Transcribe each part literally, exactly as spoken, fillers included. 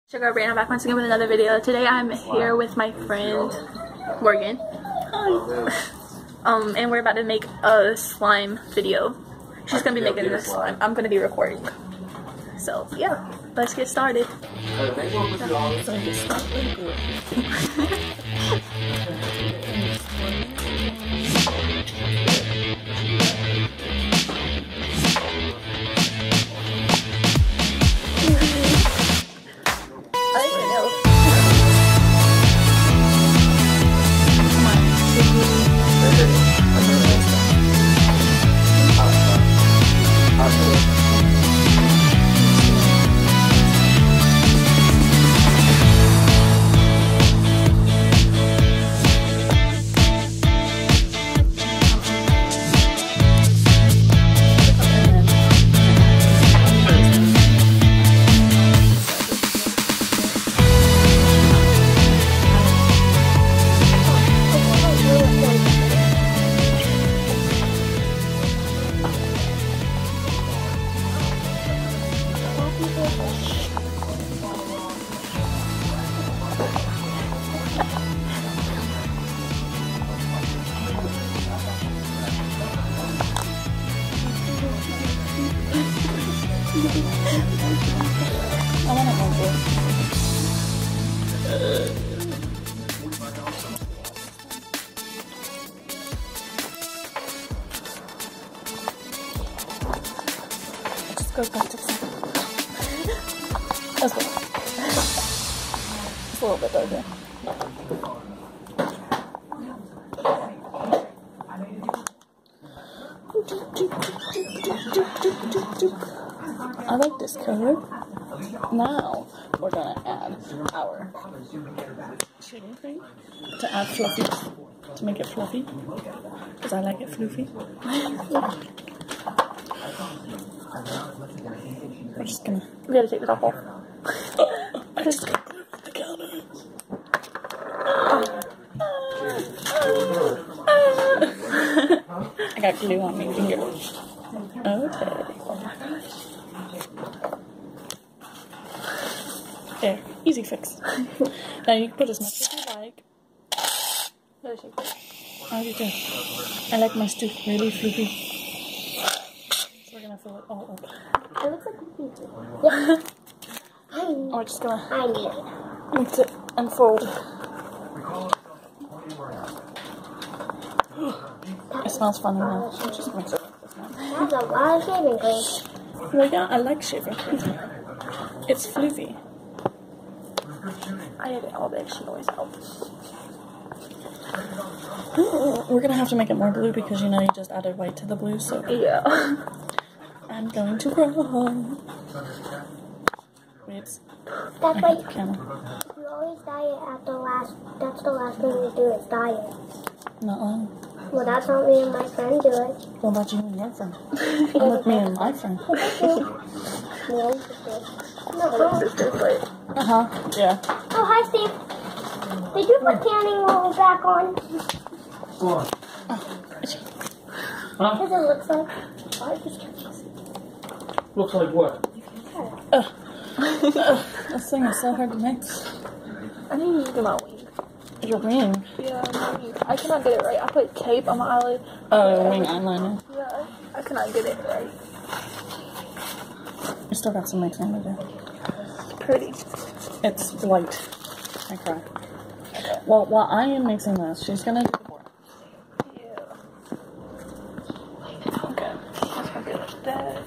Sugar Brand, I'm back once again with another video. Today I'm here with my friend Morgan. um, and we're about to make a slime video. She's gonna be making this slime. I'm gonna be recording. So yeah, let's get started. I want to hold this. Just go back to some. Let's go. It's a little bit darker. I like this color. Now we're gonna add our shading cream to add fluffy, to make it fluffy, because I like it fluffy. We're just gonna, we gotta take this off. I just got glue on the counter. I got glue on my fingers. Okay. There, easy fix. Now you can put as much as you like. How do you do? I like my stew really fluffy. So we're gonna fill it all up. It looks like a pizza. Yeah. Oh, we're just gonna I need it. mix it and fold. It smells funny now. Just mix it. That's a lot of shaving cream. Well, yeah, I like shaving cream. It's fluffy. I edit all the extra noise out. We're gonna have to make it more blue because you know you just added white to the blue, so yeah. I'm going to run. Wait. That's like camera. you always diet at the last. That's the last thing you do is diet. No. Well, that's not me and my friend do it. What about you and your friend? I'm with me and my friend. No, Sister, but uh huh. Yeah. oh, hi, Steve. Did you put tanning rolls back on? What? Huh? What does it look like? Oh, I just can't see. Looks like what? Uh, uh, this thing is so hard to mix. I need to do my wing. Your wing? Yeah, my wing. I cannot get it right. I put tape on my eyelid. Oh, wing eyeliner. Yeah, I cannot get it right. You still got some mixing to do. It's pretty. It's white. I cry. Okay. Well, while I am mixing this, she's gonna do the board. Yeah. Okay. That's gonna be like that.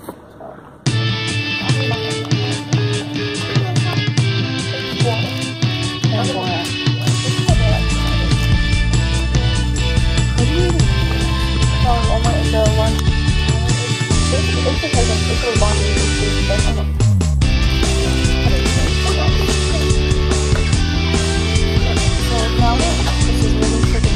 And water. The one, it's because it's a long so now this is really tricky.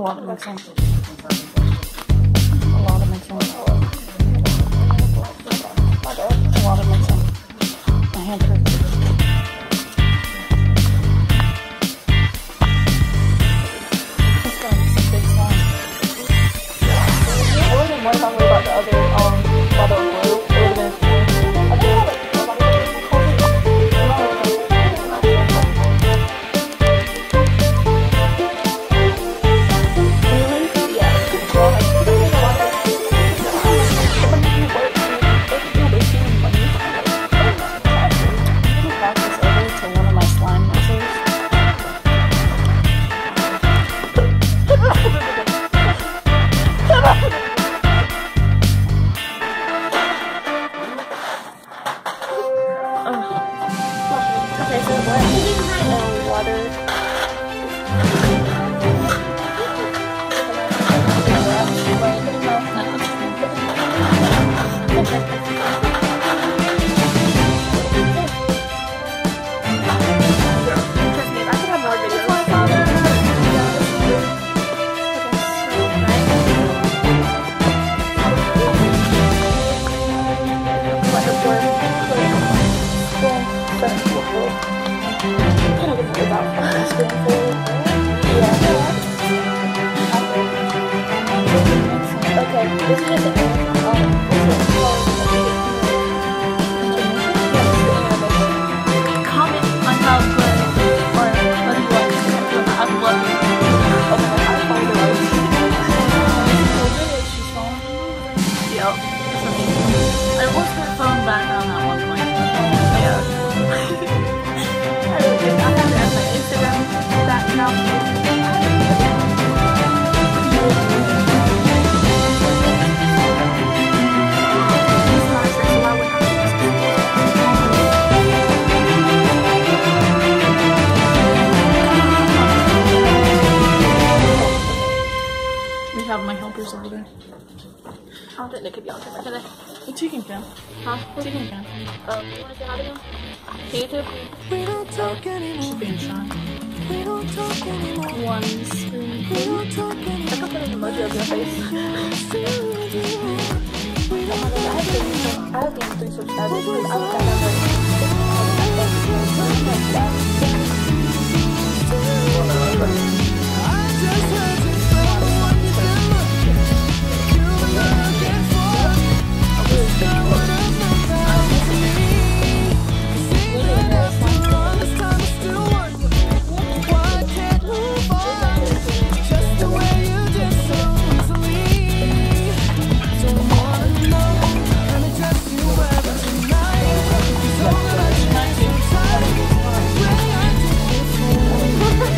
lot of mixing. A lot of mixing. A lot of mixing. My hand hurts. This guy's a big slime. I would have been more hungry about the other, um, bottle of glue. It would have been I feel like have my helpers over there. I don't think they could be on camera today. The chicken can. Huh? Chicken can. Um, you want to say hi to them? YouTube? We don't talk anymore. She's being shy. We don't talk anymore. One spoon. We don't talk anymore. I can put an emoji of your face. We Oh don't my god, I have gained, I have gained three subscribers because I look at them I just heard you say what you feel. You were looking for. I would have known that was me. See that after all this time I still want you. Why I can't move on just the way you did so easily. Don't wanna know. Let me dress you ever tonight. So that you can take time. Way I did before.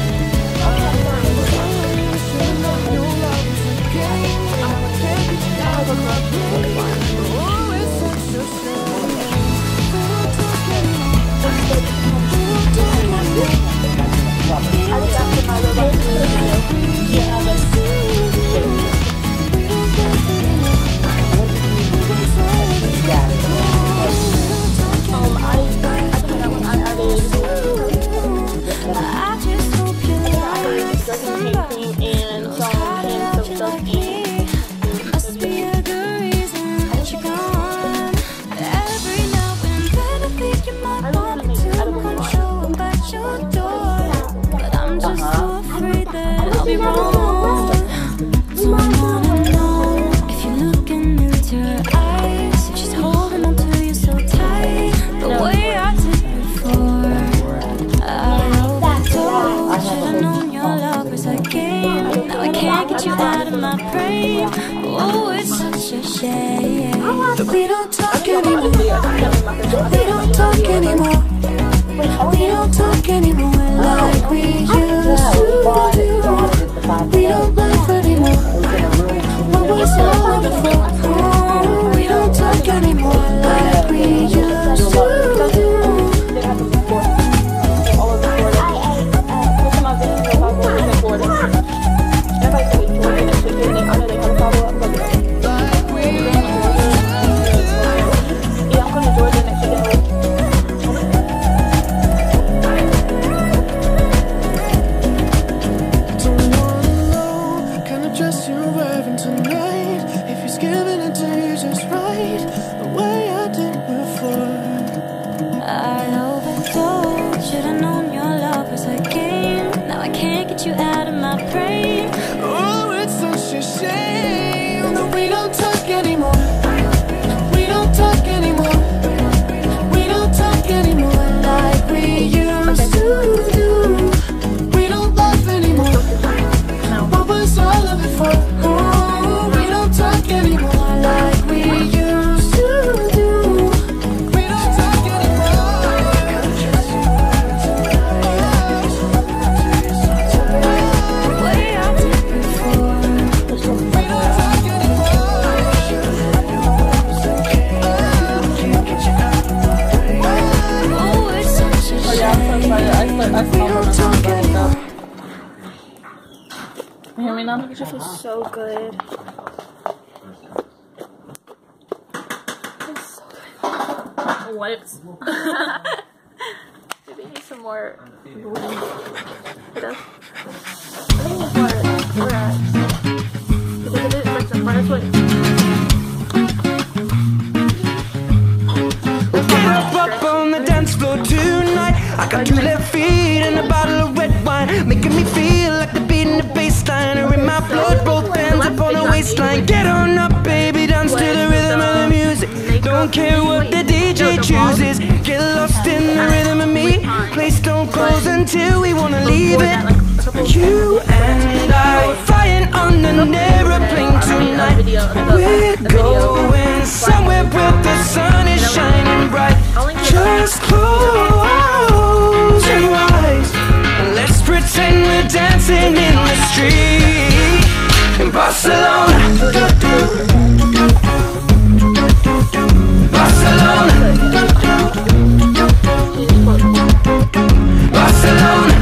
We don't talk anymore. We don't talk anymore. We don't talk anymore like we used to do. We don't laugh anymore. What was so wonderful? We don't talk anymore like we used to do. that's the one that's not burned up. You hear me now? It just feels so good. It's so good. Wipes. Maybe need some more. It does. I think it's more. We're at. Because it is like some first way. Up on the dance floor tonight. I got two left feet and a bottle of red wine, making me feel like the beat in the bassline or in my blood. Both hands up on the waistline. Get on up, baby, dance to the rhythm of the music. Don't care what the D J chooses. Get lost in the rhythm of me. Place don't close until we wanna leave it. You and I flying on an aeroplane tonight. We're going somewhere where the sun is shining bright. Just close your eyes and let's pretend we're dancing in the street in Barcelona. Barcelona. Barcelona.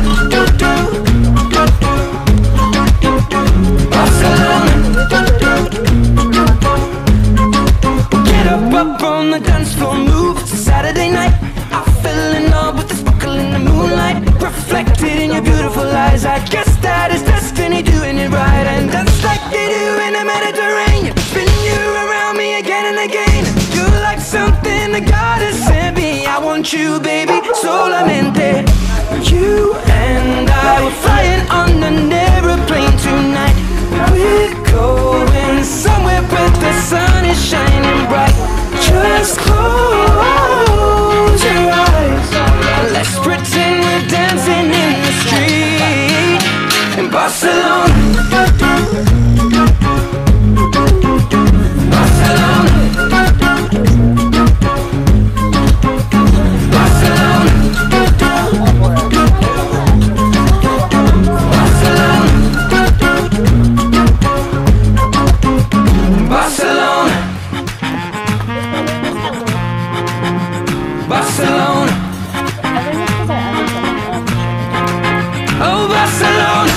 Get up, up on the dance floor, move. It's a Saturday night. I fell in love with the sparkle in the moonlight, reflected in your beautiful eyes. I guess that is destiny doing it right, and that's like they do in the Mediterranean. Spin you around me again and again. You're like something that God has sent me. I want you, baby, solamente. You and I were flying on an aeroplane tonight. We're going somewhere where the sun is shining bright. Just close your eyes. Let's pretend we're dancing in the street in Barcelona. Barcelona. Barcelona. Barcelona. Barcelona. Oh, Barcelona.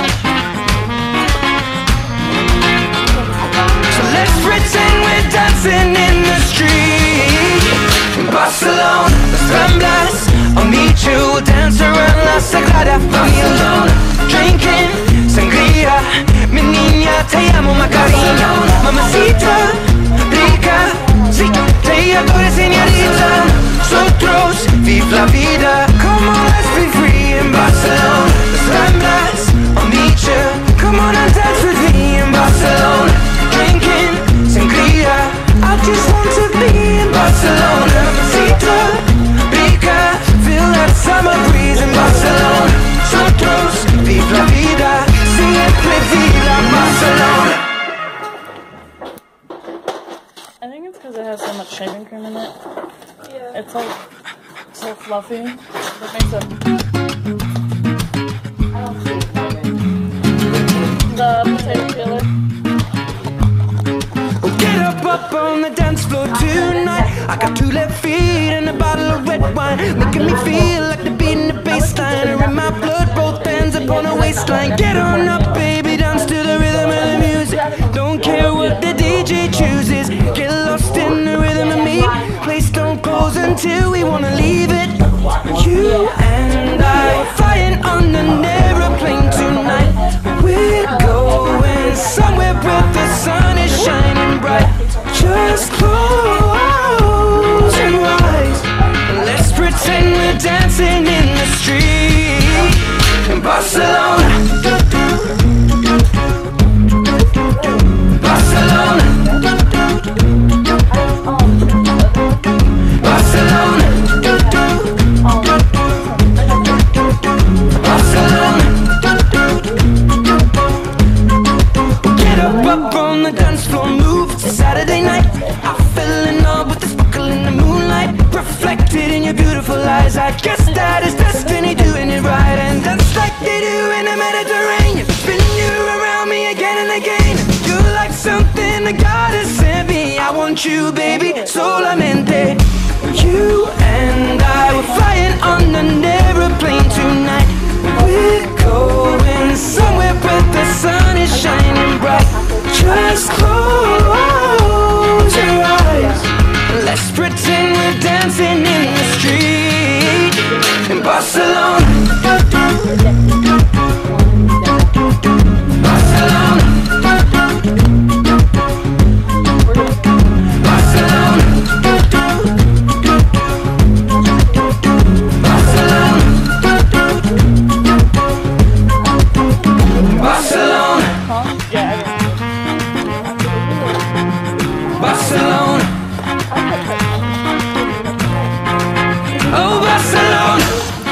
So let's pretend we're dancing in the street in Barcelona. Las Ramblas, I'll meet you, we'll dance around La Sagrada Familia. Drinking sangria, mi niña, te amo Macarena. Mamacita, rica, sí, te adoro señorita. Nosotros, vive la vida. Come on, let's be free in Barcelona. Las Ramblas, I'll meet you. Come on and dance with me in Barcelona. Drinking sangria, I just want to be in Barcelona. Mamacita, rica, feel that summer breeze in Barcelona. Nosotros, vive la vida. Siempre viva Barcelona. I think it's because it has so much shaving cream in it. Yeah. It's like so fluffy. That makes it. The potato peeler. Get up, up on the dance floor tonight. I got two left feet and a bottle of red wine, making me feel like the beat in the bassline or in my blood. Both hands up on the waistline. Get on up, baby, dance to the rhythm of the music. Don't care what the D J chooses. Get lost in the rhythm of me. Place don't close until we wanna leave it. You and I flying on an aeroplane tonight. We're going somewhere where the sun is shining bright. Just close your eyes. Let's pretend we're dancing in the street in Barcelona. Barcelona. Barcelona. Barcelona. Get up, up on the dance floor, move. It's a Saturday night. I fell in love with the sparkle in the moonlight, reflected in your beautiful eyes. I guess that is destiny doing it right, and that's like they do in the Mediterranean. Spin you around me again and again. You're like something that God has sent me. I want you, baby, solamente. You and I were flying on an aeroplane tonight. tonight. We're going somewhere where the sun is shining bright. Just close your eyes. Let's pretend we're dancing in the street in Barcelona. Barcelona. Barcelona. Barcelona. Barcelona. Oh, Barcelona.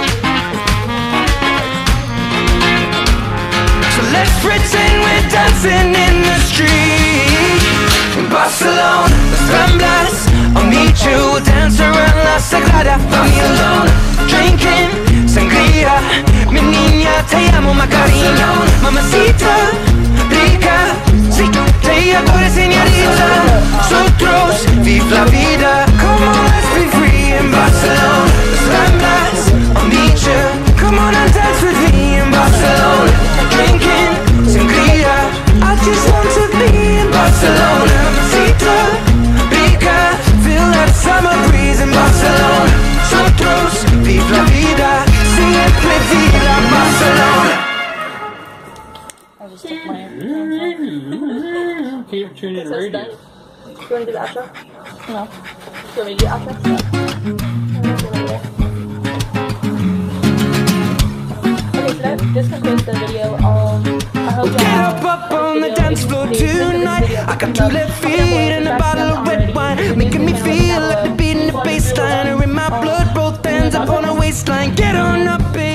So let's pretend we're dancing in the street in Barcelona. Las Ramblas, I'll meet you. We'll dance around La Sagrada Familia. Drinking sangria. Mi niña, te amo, Macarena. Mamacita, rica. Sí, te adoro, señorita. Nosotros, vive la vida. Come on, let's be free in Barcelona. Las Ramblas, I'll meet you. Come on and dance with me in Barcelona. Drinking sangria. I just want to be in Barcelona. Mamacita, rica. Feel that summer breeze in Barcelona. Nosotros, vive la vida. Siempre viva Barcelona. I just took my Keep tuning So it's radio. done. You want to do the outro? no. You want me to do the outro? Okay, so that just concludes the video. Um, I hope y'all Get up, up on the dance floor tonight. I got two left feet and a bottle of red wine, making me feel like the beat in the bass line, or in my blood, both hands up on the waistline. Get on up, baby.